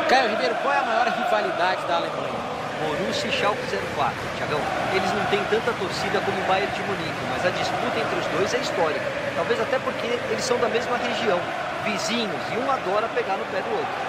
Caio Ribeiro, qual é a maior rivalidade da Alemanha? Borussia e Schalke 04, Tiagão. Eles não têm tanta torcida como o Bayern de Munique, mas a disputa entre os dois é histórica. Talvez até porque eles são da mesma região, vizinhos, e um adora pegar no pé do outro.